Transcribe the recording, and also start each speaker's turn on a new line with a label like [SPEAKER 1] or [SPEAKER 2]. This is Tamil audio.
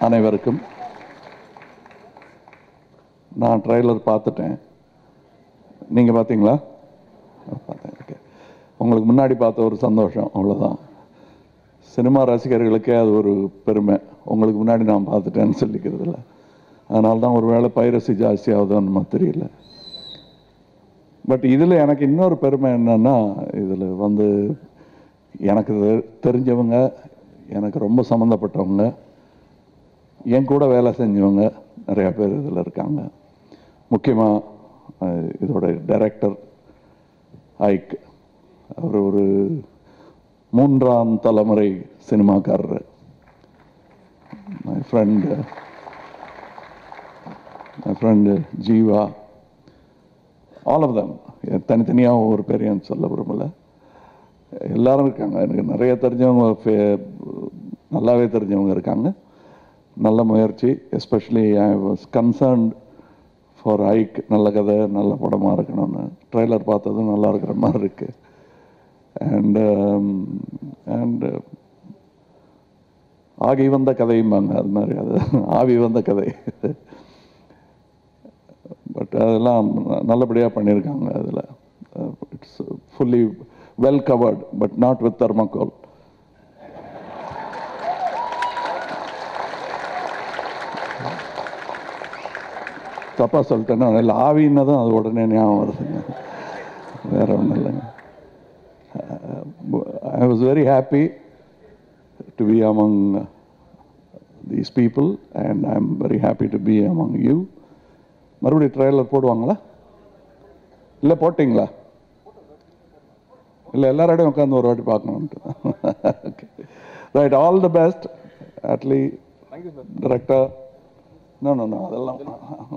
[SPEAKER 1] அனைவருக்கும். நான் ட்ரெய்லர் பார்த்துட்டேன். நீங்கள் பார்த்தீங்களா? பார்த்தேன். ஓகே. உங்களுக்கு முன்னாடி பார்த்த ஒரு சந்தோஷம், அவ்வளோதான். சினிமா ரசிகர்களுக்கே அது ஒரு பெருமை. உங்களுக்கு முன்னாடி நான் பார்த்துட்டேன்னு சொல்லிக்கிறதில்ல. அதனால தான் ஒரு வேளை பைரசி ஜாஸ்தியாகுதுன்னு நம்ம தெரியல. பட் இதில் எனக்கு இன்னொரு பெருமை என்னன்னா, இதில் வந்து எனக்கு தெரிஞ்சவங்க, எனக்கு ரொம்ப சம்மந்தப்பட்டவங்க, என் கூட வேலை செஞ்சவங்க நிறையா பேர் இதில் இருக்காங்க. முக்கியமாக இதோட டைரக்டர் ஐக், அவர் ஒரு 3ஆம் தலைமுறை சினிமாக்காரர். My friend Jiiva, all of them. தனித்தனியாக ஒவ்வொரு பேரையும் சொல்ல விரும்பல, எல்லாரும் இருக்காங்க. எனக்கு நிறைய தெரிஞ்சவங்க, நல்லாவே தெரிஞ்சவங்க இருக்காங்க. நல்ல முயற்சி. Especially I was concerned for Ike. நல்ல கதை, நல்ல படமாக இருக்கணும்னு. ட்ரெய்லர் பார்த்ததும் நல்லா இருக்கிற மாதிரி இருக்கு. அண்ட் ஆகி வந்த கதையும்பாங்க, அது மாதிரி. அது ஆவி வந்த கதை. பட் அதெல்லாம் நல்லபடியாக பண்ணியிருக்காங்க. அதில் it's fully well covered, but not with thermocol. தப்பாக சொல்லிட்டேன்னா இல்லை, ஆவின்னதும் அது உடனே ஞாபகம் வருதுங்க, வேற ஒன்றும் இல்லைங்க. I was very happy to be among these people and I'm very happy to be among you. மறுபடியும் ட்ரெய்லர் போடுவாங்களா? இல்லை போட்டிங்களா? இல்லை, எல்லாரோடையும் உட்காந்து ஒரு வாட்டி பார்க்கணுன்ட்டு. Okay, right. All the best Atlee director. No அதெல்லாம்